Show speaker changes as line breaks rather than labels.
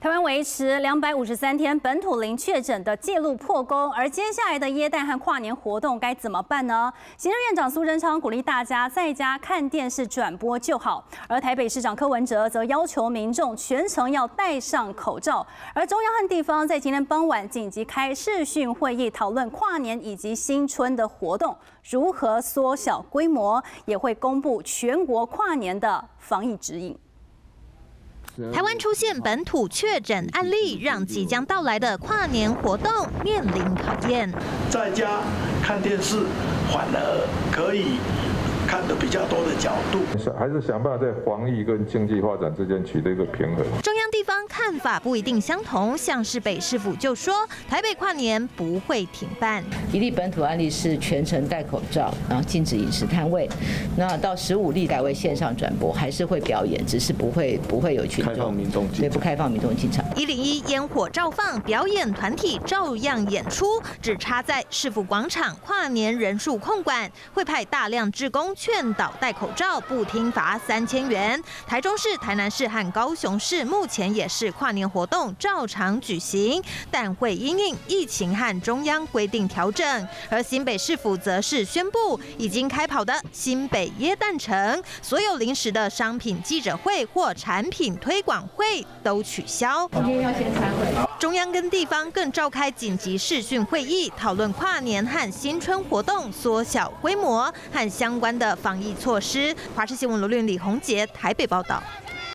台湾维持253天本土零确诊的纪录破功，而接下来的耶诞和跨年活动该怎么办呢？行政院长苏贞昌鼓励大家在家看电视转播就好，而台北市长柯文哲则要求民众全程要戴上口罩。而中央和地方在今天傍晚紧急开视讯会议，讨论跨年以及新春的活动如何缩小规模，也会公布全国跨年的防疫指引。
台湾出现本土确诊案例，让即将到来的跨年活动面临考验。
在家看电视，反而可以看得比较多的角度，
还是想办法在防疫跟经济发展之间取得一个平衡。
中央地方看法不一定相同，像是北市府就说，台北跨年不会停办。
一例本土案例是全程戴口罩，然后禁止饮食摊位。那到15例改为线上转播，还是会表演，只是不会有群众，
开放民众进场，
对，不开放民众进场。
101烟火照放，表演团体照样演出，只差在市府广场跨年人数控管，会派大量志工劝导戴口罩，不听罚3000元。台中市、台南市和高雄市目前也是跨年活动照常举行，但会因应疫情和中央规定调整。而新北市府则是宣布，已经开跑的新北耶诞城，所有临时的商品记者会或产品推广会都取消。
今天要先参会。
中央跟地方更召开紧急视讯会议，讨论跨年和新春活动缩小规模和相关的防疫措施。华视新闻罗律李宏杰台北报道。